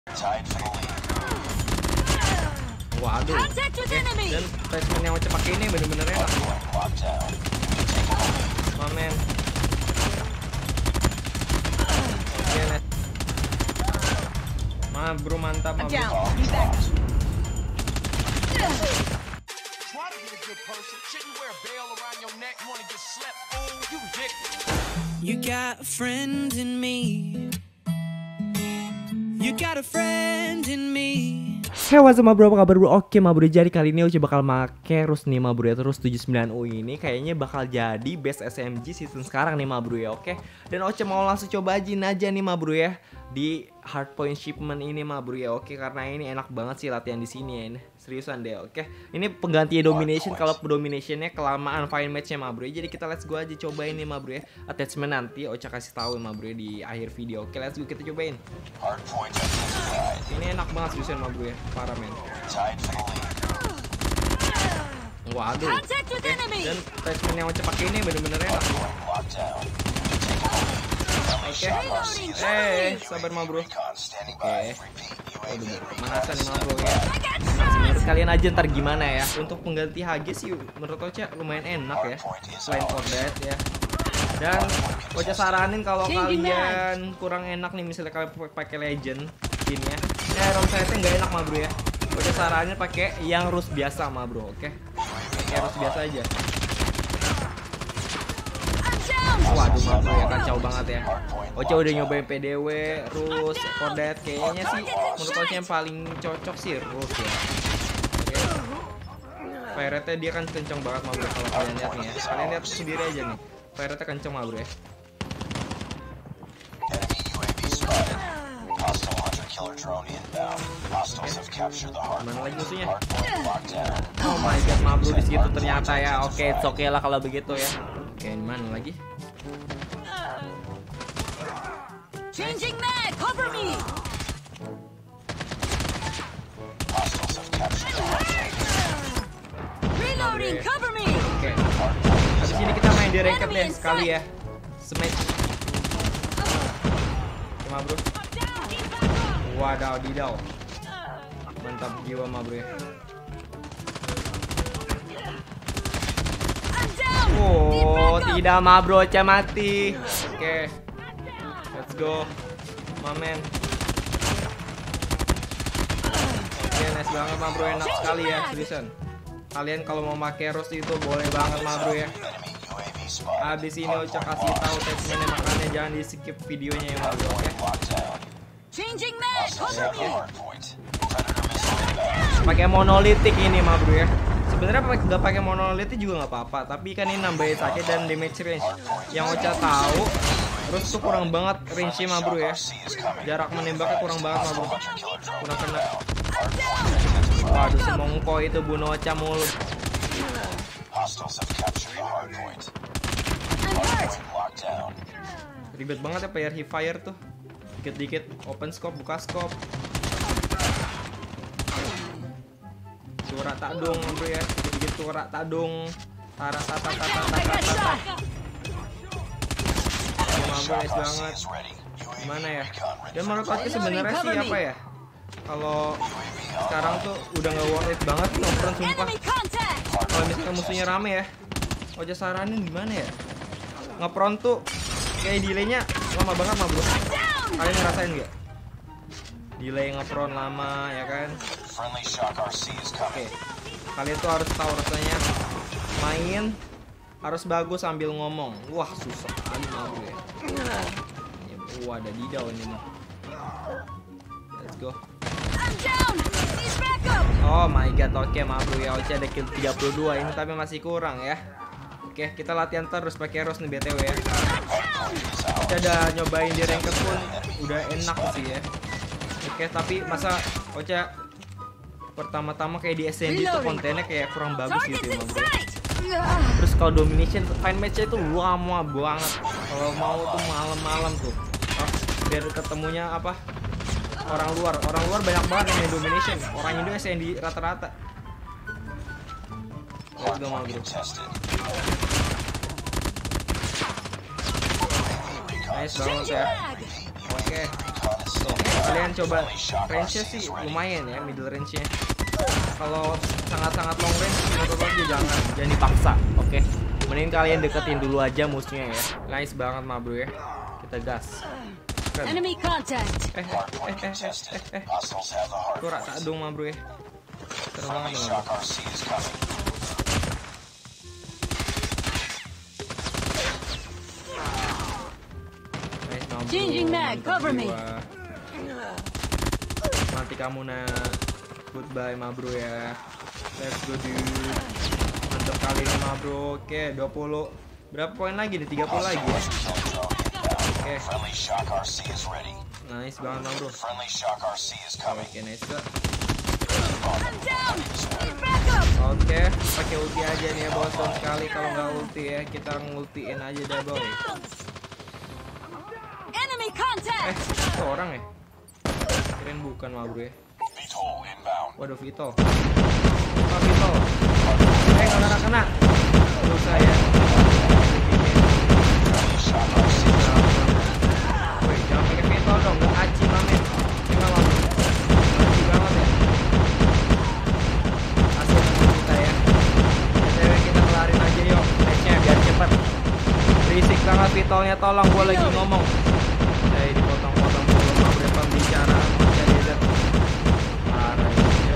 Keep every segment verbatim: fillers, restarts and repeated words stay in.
Waduh. Okay. Dan placement yang Ocha pakai ini bener-bener enak. Mamen. Oke, net. Ma bro, mantap ma bro. You got a friend in me. You got a friend in me. Hey, what's up ma bro, apa kabar bro? Oke ma bro, jadi kali ini Ocha bakal make Rus nih ma bro ya. Terus tujuh sembilan U ini kayaknya bakal jadi best S M G season sekarang nih ma bro ya, oke. Dan Ocha mau langsung cobain aja nih ma bro ya di hardpoint shipment ini ma bro ya, oke. Karena ini enak banget sih latihan di sini ya, ini seriusan deh, oke. Ini pengganti domination, kalau dominationnya kelamaan fine matchnya ma bro ya. Jadi kita let's go aja cobain nih ma bro ya. Attachment nanti Ocha kasih tahu ma bro ya di akhir video, oke. Let's go, kita cobain. Ini enak banget seriusan ma bro ya, parah men. Waduh. Okay. Dan attachment yang Ocha pakai ini bener-bener enak. Oke, okay. Eh, sabar ma bro. Oke, okay. Waduh, manasan ma bro ya. Nah, menurut kalian aja ntar gimana ya. Untuk pengganti H G sih menurut Ocha lumayan enak ya, selain Cordet ya. Dan Ocha saranin kalau kalian kurang enak nih, misalnya kalian pakai Legend skinnya, eh ROM setnya nggak enak ma bro ya. Ocha saranin pakai yang Rus biasa ma bro, oke. Okay? Pakai Rus biasa aja. Waduh ma bro ya, kacau banget ya. Ocha udah nyobain P D W, Rus, Cordet, kayaknya sih menurut Ocha yang paling cocok sih Rus ya. Oke. Fire rate-nya dia kan kenceng banget ma bro, kalau kalian lihat nih ya. Kalian lihat sendiri aja nih. Fire rate-nya kenceng ma bro ya. Mana lagi musuhnya? Oh my god ma bro, di situ ternyata ya. Oke, it's okay lah kalau begitu ya. Oke, mana lagi? Changing mag, cover me. Reloading, cover me. Oke. Habis ini kita main di ranked deh sekali ya. Smash. Oke ma bro. Wadaw didaw. Mantap jiwa ma bro ya. Oh, tidak ma bro, Ocha mati. Oke. Okay. Let's go. Mamen. Oke, okay, nice banget ma bro, enak sekali ya, seriusan. Kalian kalau mau pakai Rus itu boleh banget ma bro ya. Habis ini Ocha kasih tahu attachmentnya, makanya jangan di skip videonya ya ma bro, oke. Okay? Changing mag, cover me. Pakai monolitik ini ma bro ya. Sebenarnya nggak pakai monolitik juga nggak apa-apa, tapi kan ini nambahin saja dan damage range. Yang Ocha tahu, terus tuh kurang banget range-nya ma bro ya. Jarak menembaknya kurang banget ma bro. Kurang kena. Waduh, semongko itu bunuh Ocha mulu. Ribet banget ya player Fire tuh. Dikit-dikit open scope, buka scope. Suara tak dong bro ya, sedikit suara tak dong. Tara tata tata tata tata. Mampu nice banget. Gimana ya? Dan menurut aku sebenarnya sih apa ya? Kalau sekarang tuh udah nggak worth it banget ngefront sumpah. Kalau misalnya musuhnya rame ya, Ocha saranin gimana ya? Ngefront tuh kayak delaynya lama banget mah bro. Kalian ngerasain nggak? Delay ngefront lama ya kan? Oke, kalian tuh harus tahu rasanya main harus bagus sambil ngomong. Wah susah kali mah bro ya. Wah ada didaw ini mah. Let's go. Oh my god, oke okay, mah bro ya. Ocha ada kill tiga puluh dua ini tapi masih kurang ya. Oke, kita latihan terus pakai Rus nih B T W ya. Ocha udah nyobain di ranked pun udah enak sih ya. Oke, tapi masa Ocha pertama-tama kayak di S M G tuh kontennya kayak kurang bagus gitu ya bro. Terus kalau domination fine match itu lama banget. Kalau mau tuh malam-malam tuh. Oh, biar ketemunya apa? Orang luar, orang luar banyak banget yang main domination. Orang Indo S M G rata-rata. Let's go bro. Nice banget ya. Oke. Tuh, Kalian coba range-nya sih lumayan ya, middle range-nya. Kalau sangat-sangat long range menurut gue jangan, jangan dipaksa, oke? Okay? Mending kalian deketin dulu aja musuhnya ya. Nice banget mah bro ya. Kita gas. Keren. Enemy contact. Eh, eh, eh, eh, eh, eh. Turak tak dong mah bro ya. Keren banget nih, bro. Nice, mah, bro. Changing mag, cover me. Nanti kamu nak. Goodbye ma bro ya. Let's go dude. Mantap kali ini ma bro. Oke dua puluh. Berapa poin lagi nih? tiga puluh lagi ya. Oke. Nice banget ma bro. Oke nice banget. Oke pakai ulti aja nih ya bosan sekali kalau nggak ulti ya. Kita ngultiin aja dah boy. Eh itu orang ya? Kirain bukan ma bro ya. Waduh Vito. Oh Vito. Eh nggak kena kena. Aduh saya. Woi jangan pakai Vito dong, nggak aci mamen. Gimana mau? Aci banget ya. Asli kita ya. Cewek kita kelarin aja yuk. Matchnya biar cepet. Berisik banget Vito-nya, tolong gua lagi ngomong. Saya dipotong-potong dulu mau berpembicaraan macam desert. Parah.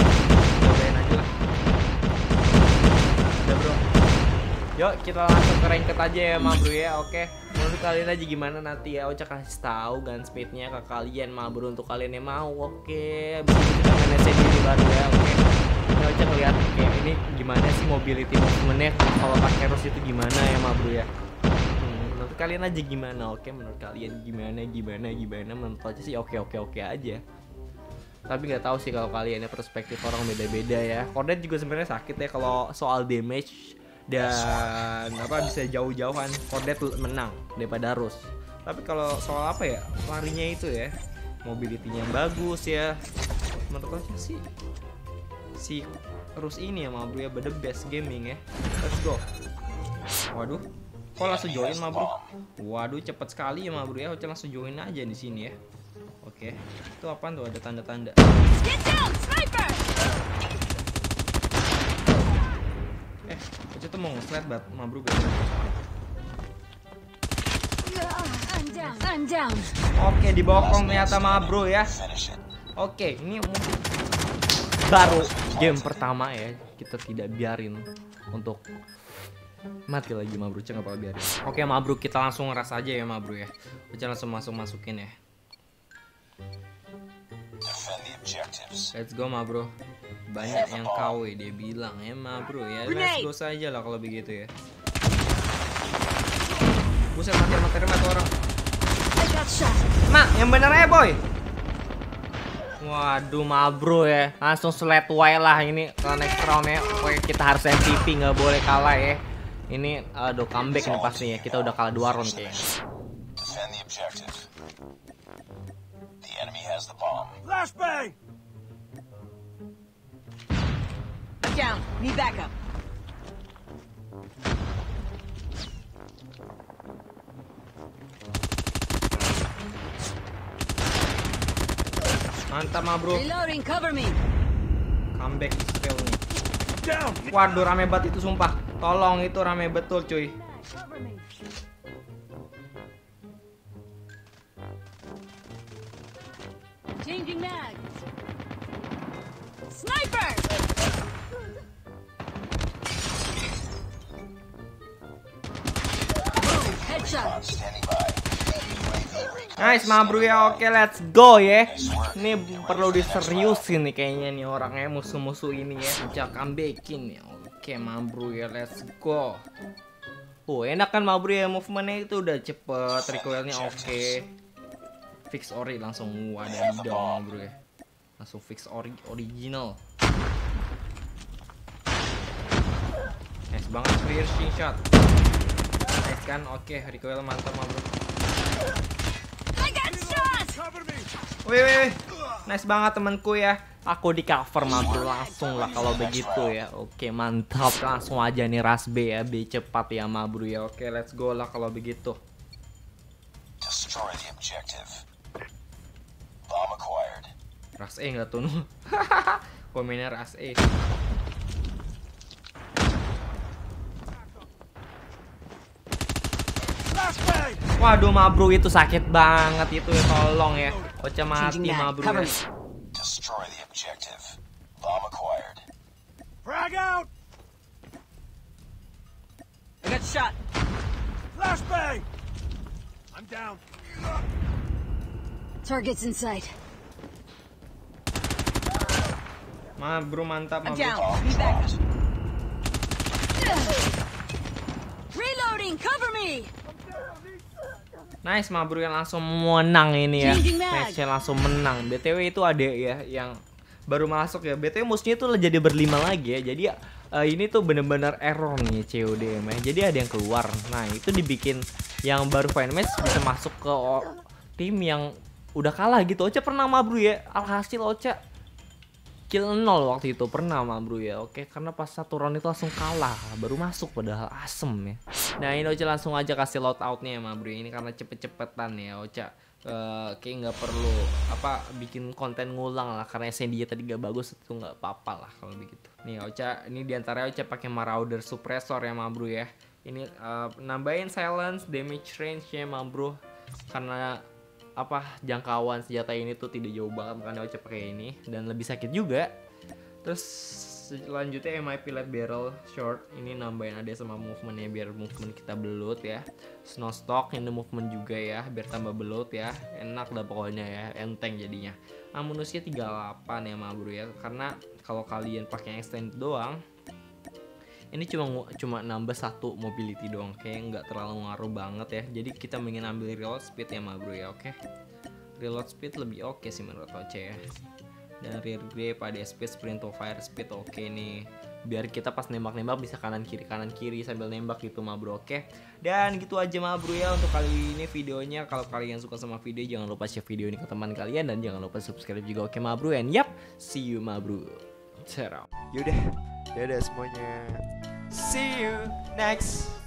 Yuk kita langsung ke ranked aja ya ma bro ya. Oke menurut kalian aja gimana nanti ya Ocha kasih tahu gun speednya ke kalian ma bro untuk kalian yang mau. Oke bisa kita manage diri baru ya. Oke ini Ocha ngeliat kayak ini gimana sih mobility movementnya kalau pakai Rus itu gimana ya ma bro ya. hmm, Menurut kalian aja gimana. Oke menurut kalian gimana gimana gimana menurut Ocha sih oke oke oke aja. Tapi nggak tahu sih kalau kalian perspektif orang beda-beda ya. Kordet juga sebenarnya sakit ya kalau soal damage dan apa bisa jauh-jauhan. Kordet menang daripada Rus. Tapi kalau soal apa ya larinya itu ya, mobility-nya bagus ya. Menurut aku sih si Rus ini ya ma bro ya the best gaming ya. Let's go. Waduh, kok langsung join ma bro? Waduh cepet sekali ya ma bro ya. Ocha langsung join aja di sini ya. Oke, itu apaan tuh ada tanda-tanda? Get down, sniper. Eh, Ocha tuh mau nge-slide bat ma bro. I'm down. I'm down. Oke, dibokong ternyata ma bro ya. Oke, ini mungkin baru game pertama ya. Kita tidak biarin untuk mati lagi ma bro. Ocha nggak bakal biarin. Oke ma bro, kita langsung ngeras aja ya ma bro ya. Ocha langsung masuk-masukin ya. Let's go ma bro. Banyak yang K W dia bilang ya ma bro ya. Let's go saja lah kalau begitu ya. Buset mati-mati mati orang. Nah yang bener ya boy. Waduh ma bro ya. Langsung slide way lah ini ke next round ya. Pokoknya kita harus M V P, nggak boleh kalah ya. Ini aduh comeback nih pastinya. Kita udah kalah dua round kayaknya. Flashbang! Down. Need backup. Mantap ma bro. Reloading, cover me. Comeback skill nih. Down! Waduh rame banget itu sumpah. Tolong itu rame betul cuy. Cover me. Changing mag. Sniper! Headshot. Nice ma bro ya. Oke let's go ya. Ini perlu diseriusin nih kayaknya nih orangnya musuh-musuh ini ya. Bisa comebackin ya. Oke ma bro ya let's go. Oh enak kan ma bro ya, movementnya itu udah cepet, recoilnya oke. Fix ori langsung wadah dong bro ya. Langsung fix ori original. Nice banget piercing shot. Nice kan, oke recoil mantap ma bro. I got shot. Cover me! Wih, wih, wih. Nice banget temanku ya. Aku di cover ma bro langsung lah kalau begitu ya. Oke mantap, langsung aja nih ras B ya, B cepat ya ma bro ya. Oke let's go lah kalau begitu. Destroy the objective. Bomb Ras E nggak tuh? Komennya Ras E. Waduh, Mabru itu sakit banget itu ya, tolong ya. Ocha mati Mabru ya. Destroy the objective. Bomb acquired. Frag out! I got shot. Flashbang! I'm down. Target's in sight. Mabru mantap I'm Mabru. down. Be back. Reloading. Cover me. Nice, Mabru yang langsung menang ini ya. Changing mag. Matchnya langsung menang. B T W itu ada ya yang baru masuk ya. B T W musuhnya tuh jadi berlima lagi ya. Jadi uh, ini tuh bener-bener error nih C O D M ya. Jadi ada yang keluar. Nah itu dibikin yang baru fine match bisa masuk ke tim yang udah kalah gitu. Ocha pernah Mabru ya. Alhasil Ocha kill nol waktu itu pernah Mabru ya. Oke, karena pas satu round itu langsung kalah, baru masuk padahal asem ya. Nah ini Ocha langsung aja kasih loadoutnya ya Mabru ini karena cepet-cepetan ya Ocha. Uh, kayak nggak perlu apa bikin konten ngulang lah karena S N D tadi gak bagus itu nggak apa-apa lah kalau begitu. Nih Ocha ini diantaranya Ocha pakai Marauder Suppressor ya Mabru ya. Ini uh, nambahin silence, damage range-nya Mabru karena apa jangkauan senjata ini tuh tidak jauh banget makanya Ocha pakai ini dan lebih sakit juga. Terus selanjutnya M I P Light Barrel Short ini nambahin ada sama movementnya biar movement kita belut ya. Snow Stock ini movement juga ya biar tambah belut ya. Enak dah pokoknya ya, enteng jadinya. Amunisinya tiga puluh delapan ya Mabru ya karena kalau kalian pakai extend doang ini cuma cuma nambah satu mobility doang, kayak nggak terlalu ngaruh banget ya. Jadi kita ingin ambil reload speed ya Mabru ya, oke. Reload speed lebih oke sih menurut Ocha ya. Dan rear grip, A D S speed, sprint to fire speed oke nih. Biar kita pas nembak-nembak bisa kanan kiri kanan kiri sambil nembak gitu Mabru, oke. Dan gitu aja Mabru ya untuk kali ini videonya. Kalau kalian suka sama video jangan lupa share video ini ke teman kalian dan jangan lupa subscribe juga, oke Mabru. And yap, see you Mabru. Ciao. Yaudah, dadah semuanya. See you next